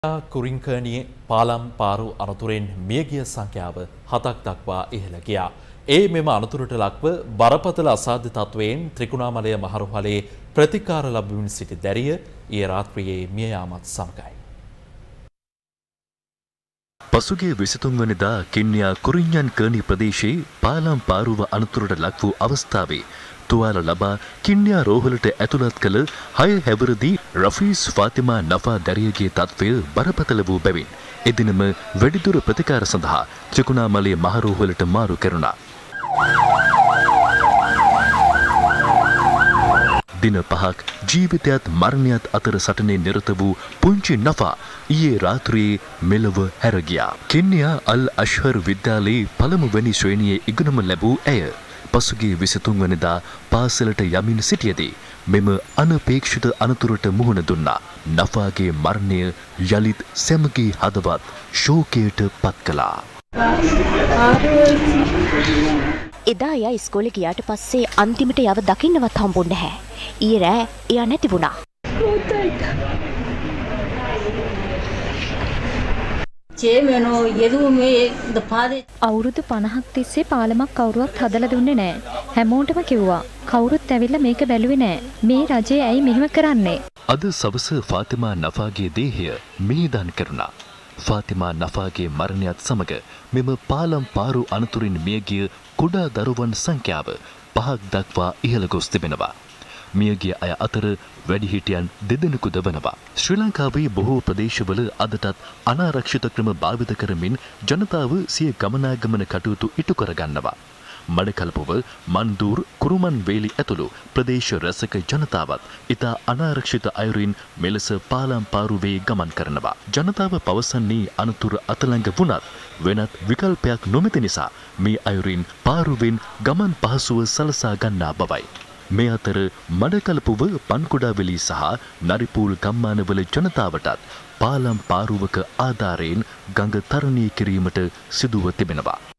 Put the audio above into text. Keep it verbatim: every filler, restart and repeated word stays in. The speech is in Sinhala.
කුරින්කර්ණියේ පාලම් පාරු අනතුරෙන් මියගිය සංඛ්‍යාව හතක් දක්වා ඉහළ ගියා. ඒ මෙම අනතුරට ලක්ව බරපතල අසාධ්‍ය තත්වයෙන් ත්‍රිකුණාමලය මහරුහලේ ප්‍රතිකාර ලැබමින් සිටි දැරිය ඊයේ රාත්‍රියේ මිය යාමත් සමගයි. පසුගිය විසිතුන් වෙනිදා කින්නියා කුරින්යන්කර්ණි ප්‍රදේශයේ පාලම් පාරුව අනතුරට ලක් වූ අවස්ථාවේ තුවාල ලබා කින්නියා රෝහලට ඇතුළත් කළ හය හැවිරිදි රෆීස් ෆාතිමා නෆා දැරියගේ තත්ත්වය බරපතල වූ බැවින් එදිනම වැඩිදුර ප්‍රතිකාර සඳහා ත්‍රිකුණාමලය මහරෝහලට මාරු කෙරුණා. දින පහක් ජීවිතයත් මරණයත් අතර සටනේ නිරත වූ පුංචි නෆා ඊයේ රාත්‍රියේ මෙලොව හැර ගියා. කින්නියා අල් අෂ්හර් විද්‍යාලයේ පළමුවැනි ශ්‍රේණියේ ඉගෙනුම ලැබූ ඇය පසුගිය විසිතුන් වෙනිදා පාසලට යමින් සිටියදී මෙම අනපේක්ෂිත අනතුරට මුහුණ දුන්නා. නෆාගේ මරණය යලිත් සැමගේ හදවත් ශෝකයට පත් කළා. එදා එයා ඉස්කෝලේ ගියාට පස්සේ අන්තිමට යව දකින්නවත් හම්බුන්නේ නැහැ. ඊයේ රෑ එයා නැති වුණා. අවුරුදු පනහක් තිස්සේ පාලමක් කවුරුවත් හදලා දුන්නේ නැහැ. හැමෝටම කිව්වා. කවුරුත් ඇවිල්ලා මේක බැලුවේ නැහැ. මේ රජය ඇයි මෙහෙම කරන්නේ? අද සවස ෆාතිමා නෆාගේ දේහය මිනිදන් කරුණා. ෆාතිමා නෆාගේ මරණයත් සමග මෙම පාලම් පාරු අනතුරින් මියගිය කුඩා දරුවන් සංඛ්‍යාව පහක් දක්වා ඉහළ ගොස් තිබෙනවා. මියගිය අය අතර වැඩිහිටියන් දෙදෙනෙකුද වනවා. ශ්‍රී ලංකාවේ බොහෝ ප්‍රදේශවල අදටත් අනාරක්ෂිත ක්‍රම භාවිත කරමින් ජනතාව සිය ගමනාගමන කටයුතු ඉටු කරගන්නවා. මඩකලපුව, මන්දූර්, කුරුමන් වේලි ඇතුළු ප්‍රදේශ රැසක ජනතාවත් ඉතා අනාරක්ෂිත අයුරින් මෙලෙස පාලම් පාරුවේ ගමන් කරනවා. ජනතාව පවසන්නේ අනතුර අතළඟ වුණත් වෙනත් විකල්පයක් නොමැති නිසා මේ අයුරින් පාරුවෙන් ගමන් පහසුව සලසා ගන්නා බවයි. මේ අතර මඩකලපුව, පන්කුඩාවෙලි සහ නරිපූල් ගම්මානවල ජනතාවටත් පාලම් පාරුවක ආධාරයෙන් ගඟ තරණය කිරීමට සිදුව තිබෙනවා.